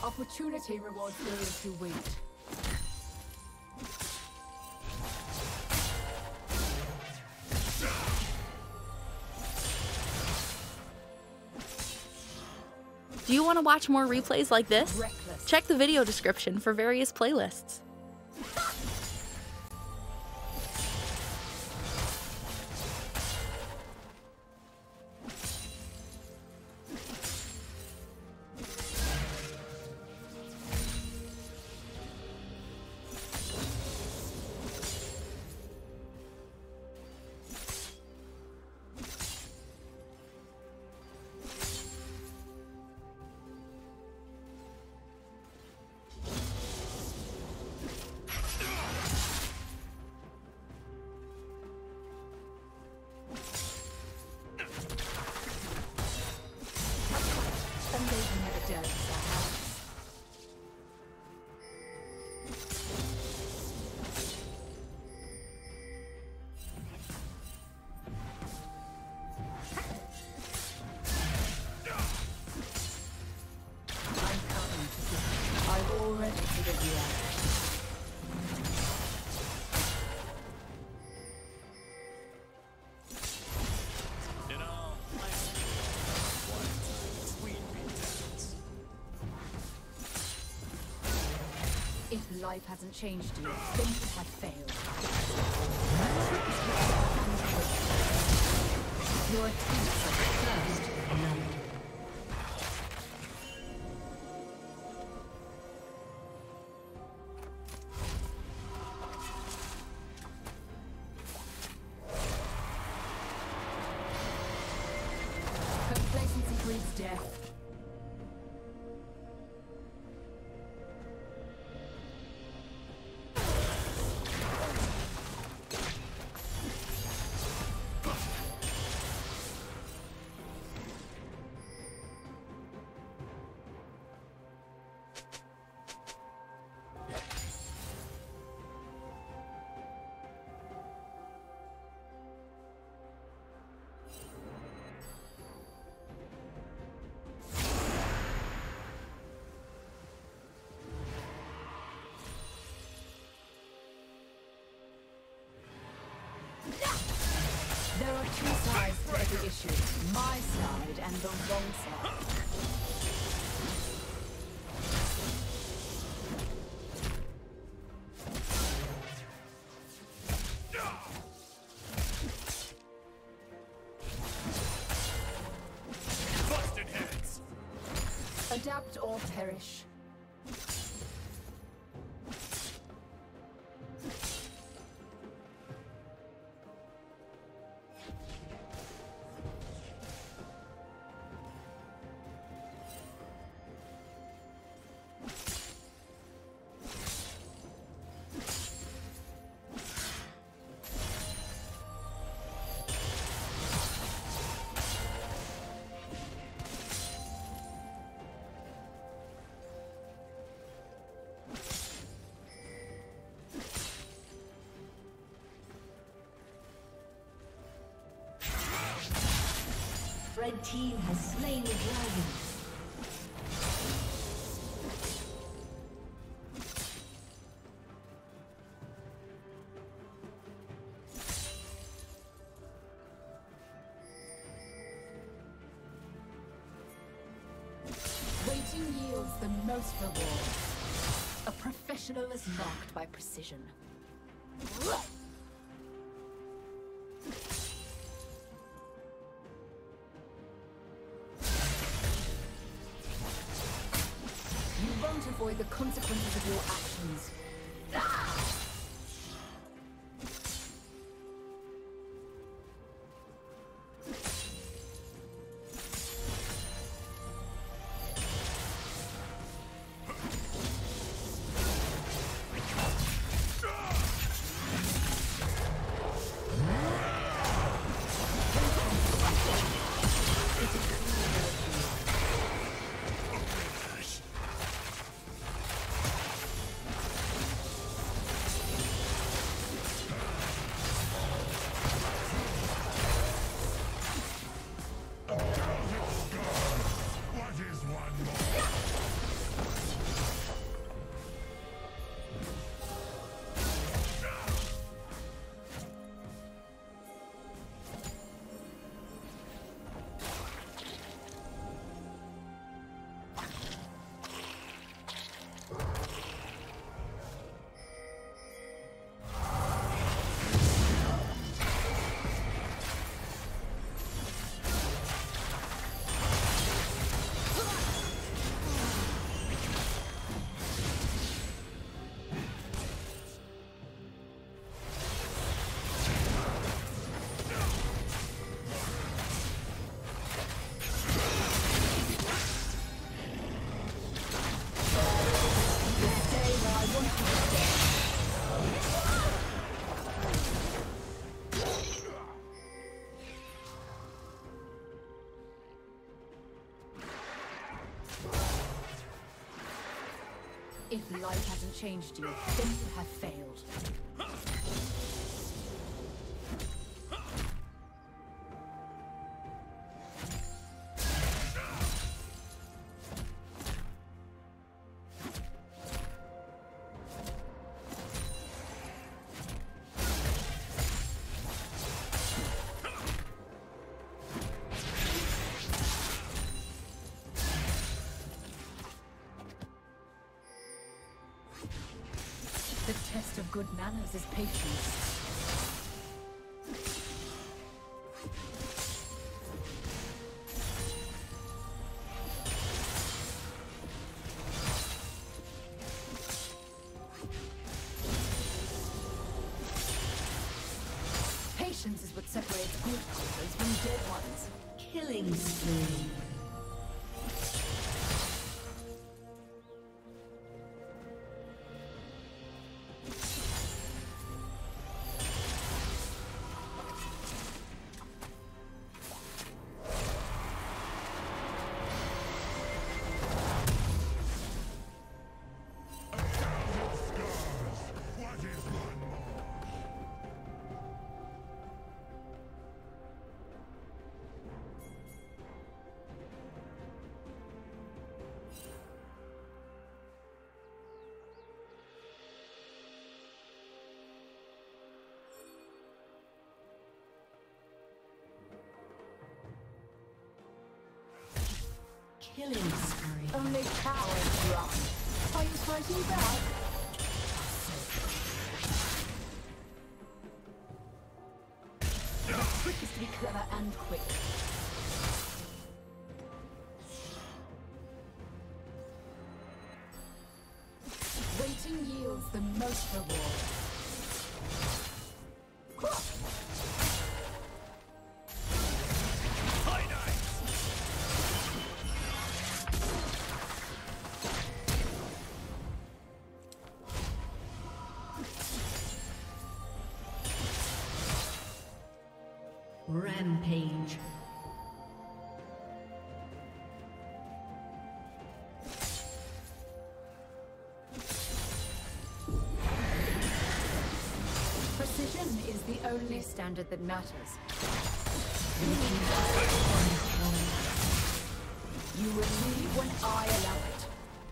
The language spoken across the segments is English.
Opportunity rewards those who wait. Do you want to watch more replays like this? Reckless. Check the video description for various playlists. If life hasn't changed you, things have failed. Your attempts are first blood. Complacency breeds death. There are two sides to every issue. My side and the wrong side. Busted heads. Adapt or perish. Red team has slain the dragon. Waiting yields the most reward. A professional is marked by precision. You won't avoid the consequences of your actions. If life hasn't changed you, then you have failed. The test of good manners is patience. Patience is what separates good hunters from dead ones. Killing spree. Killing spree. Only cowards run. Are you fighting back? The trick is to be clever and quick. Waiting yields the most reward. Rampage. Precision is the only standard that matters. You will leave when I allow it.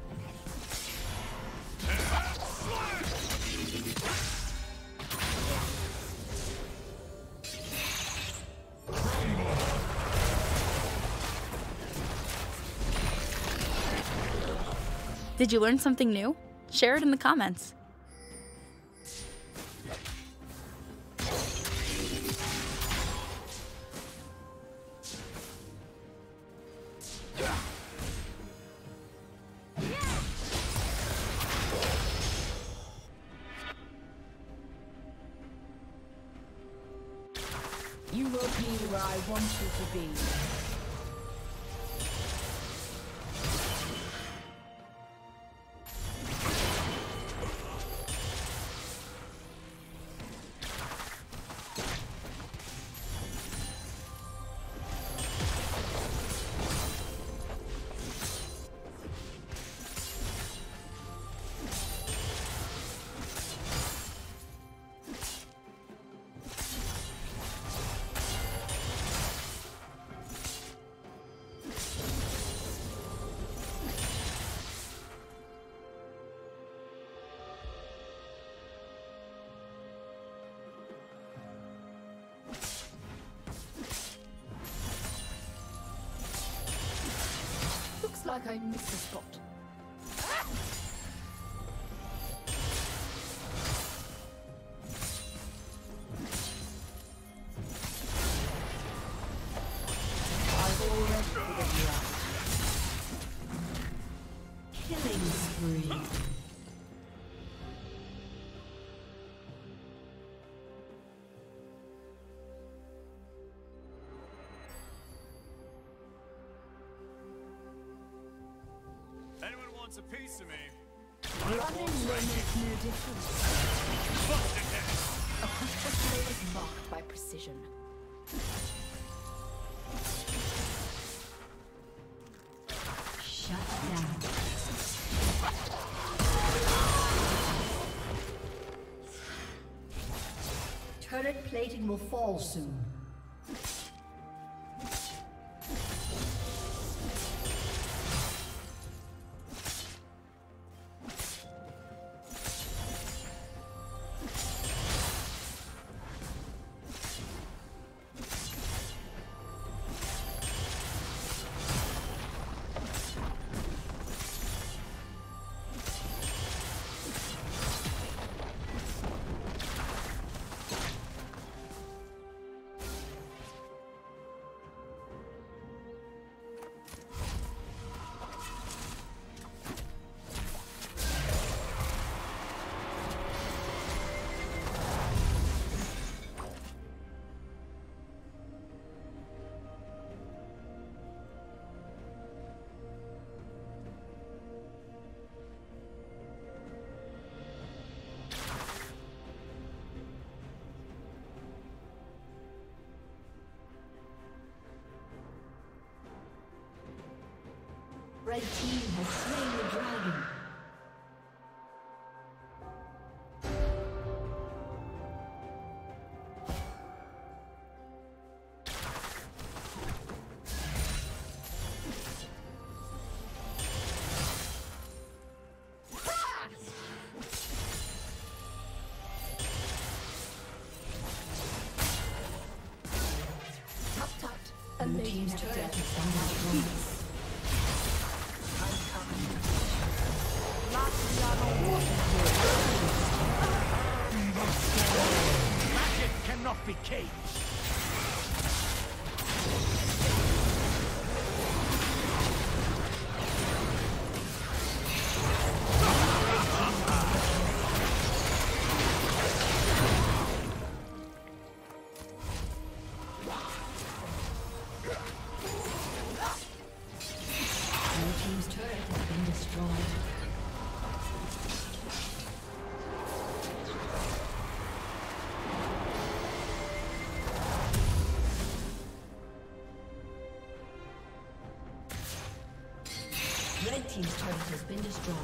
Did you learn something new? Share it in the comments. You will be where I want you to be. Looks like I missed a spot. I've already figured you out. Killing spree. Anyone wants a piece of me? Running will make no difference. Bust it head. A professional is marked by precision. Shut down. Turret plating will fall soon. Red team has slain the dragon. Blue team's turret has been destroyed. Magic cannot be caged. Red team's turret has been destroyed.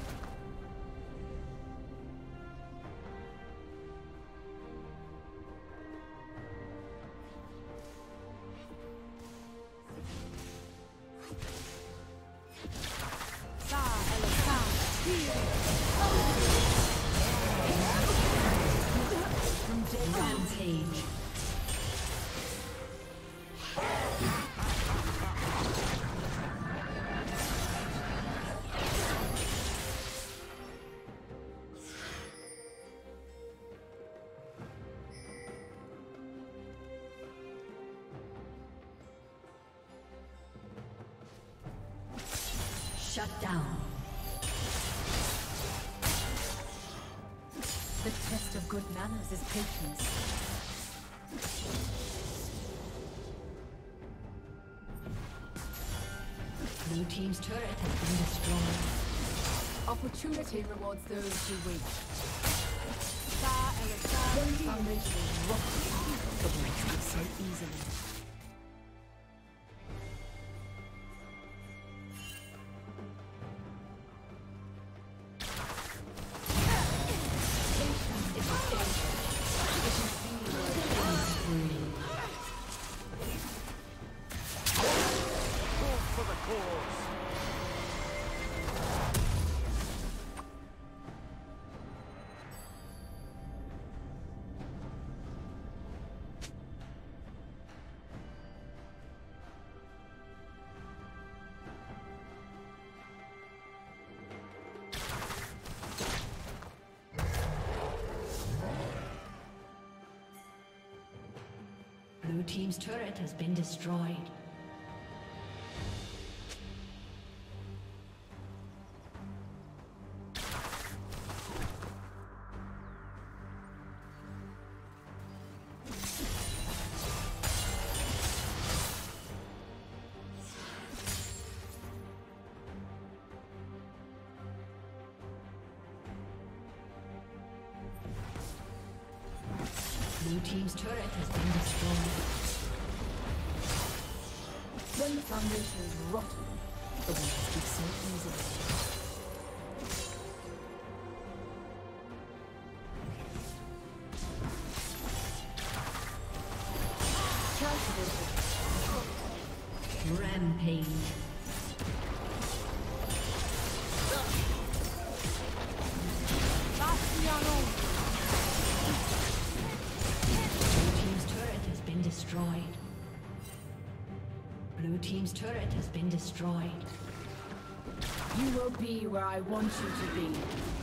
Rampage. Shut down. The test of good manners is patience. Blue team's turret has been destroyed. Opportunity rewards those who wait. One foundation is rotten. The breaks so easily. Blue team's turret has been destroyed. Blue team's turret has been destroyed. When the foundation is rotten, the walls speak so easily. Rampage. Blue team's turret has been destroyed. Blue team's turret has been destroyed. You will be where I want you to be.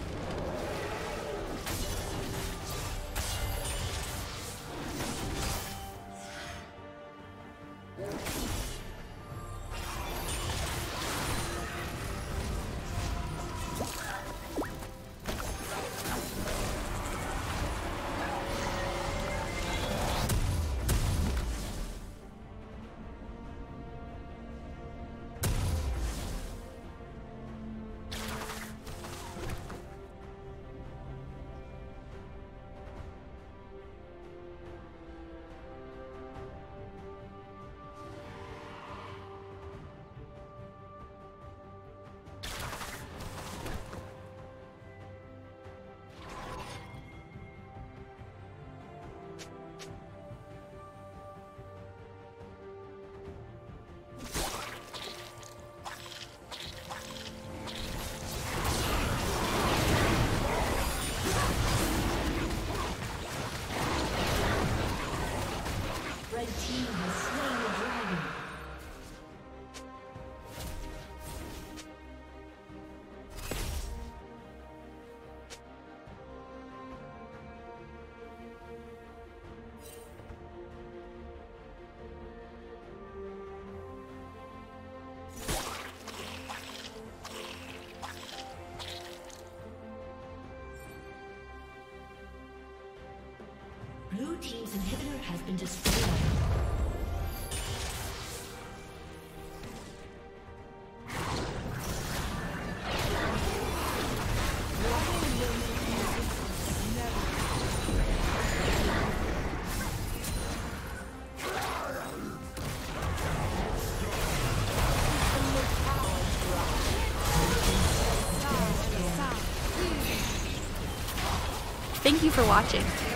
Blue team's inhibitor has been destroyed. Thank you for watching.